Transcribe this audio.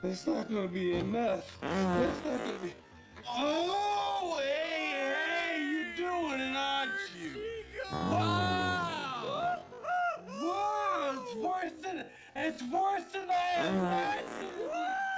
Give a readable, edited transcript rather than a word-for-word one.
It's not gonna be enough. It's not gonna be. Oh, hey, you're doing it, aren't you? Wow! Wow! It's worse than I imagined.